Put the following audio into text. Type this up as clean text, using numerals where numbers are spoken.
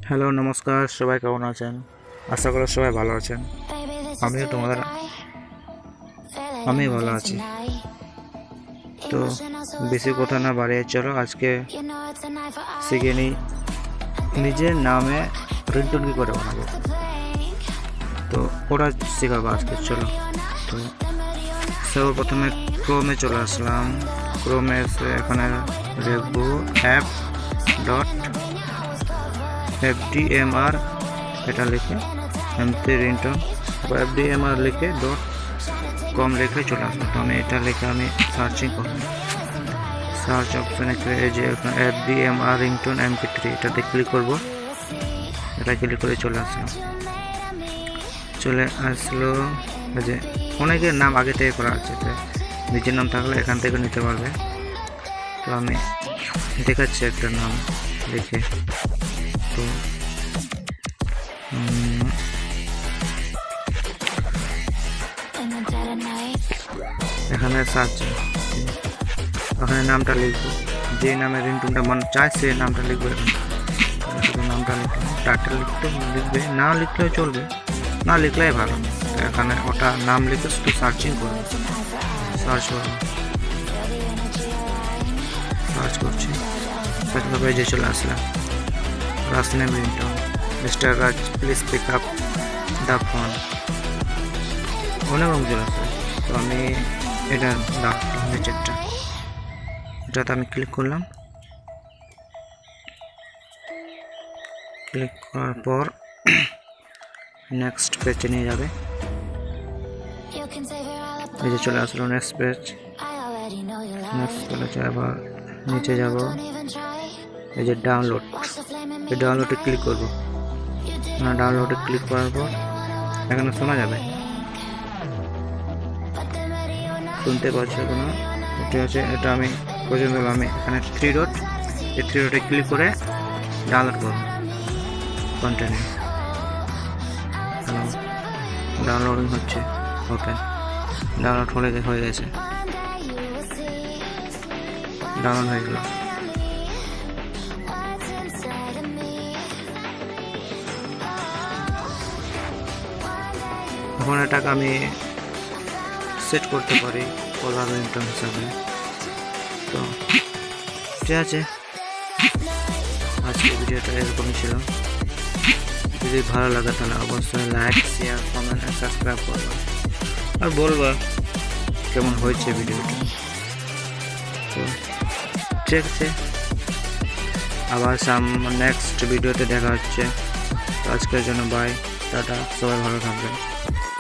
Hello নমস্কার, সবাই কেমন আছেন? আশা করি সবাই ভালো আছেন। আমি ভালো আছি। তো বেশি কথা না বাড়িয়ে চলো আজকে শিখে নিই নিজের নামে রিংটোন কী করে বানাবো। তো ওরা শেখাবো আজকে। চলো, তো সর্বপ্রথমে ক্রোমে চলে আসলাম। ক্রোমে এসে এখানে লিখবো app.fdmr, এটা লিখে এমপি রিংটোন fdmr লিখে .com লিখে চলে আসবে। তো আমি এটা লিখে আমি সার্চিং করব। সার্চ অপশানে এই যে fdmr রিংটোন mp3 এটাতে ক্লিক করব। এটা ক্লিক করে চলে আসলো। যে অনেকের নাম আগে থেকে করা আছে, নিজের নাম থাকলে এখান থেকে নিতে পারবে। তো আমি দেখাচ্ছি একটা নাম লিখে। তো এখানে সার্চ, ওখানে নামটা লিখবো, যে নামে রিংটোনটা মনে চায় সে নামটা লিখবো। শুধু নামটা লিখলাম, টাইটেল লিখবে, না লিখলেও চলবে, না লিখলেই ভালো। এখানে ওটা নাম লিখে শুধু সার্চিং করবো। সার্চ করছি, পেজে চলে আসলাম। Last name ringtone, mister Raj, please pick up the phone, অনেক রকম চলে আসবে। তো আমি এটা নিচেরটা, এটাতে আমি ক্লিক করলাম। ক্লিক করার পর নেক্সট পেজে নিয়ে যাবে। এই যে চলে আসলো নেক্সট পেজ। নেক্সট পেজে আবার নিচে যাব, এই যে ডাউনলোড, এই ডাউনলোডে ক্লিক করব। ডাউনলোডে ক্লিক করার পর এখানে শোনা যাবে, শুনতে পাচ্ছি কোনো, ঠিক আছে। এটা আমি পর্যন্ত আমি এখানে থ্রি ডটে ক্লিক করে ডাউনলোড করব। কন্টিনিউ, ডাউনলোডিং হচ্ছে। ওপেন, ডাউনলোড হয়ে গেছে, ডাউনলোড হয়ে গেল। এখন এটাকে আমি সেট করতে পারি কলার রিংটোন হিসাবে। তো ঠিক আছে, আজকে ভিডিওটা এরকমই ছিল। যদি ভালো লাগে তাহলে অবশ্যই লাইক, শেয়ার, কমেন্ট আর সাবস্ক্রাইব করবা, আর বলবা কেমন হয়েছে ভিডিওটা। তো ঠিক আছে, আবার নেক্সট ভিডিওতে দেখা হচ্ছে। তো আজকের জন্য বাই, টাটা, সবাই ভালো থাকবেন।